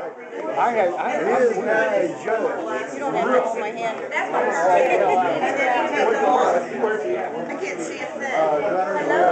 His guy is Joe. You don't have to hold my hand. That's what I can't see a thing. Hello.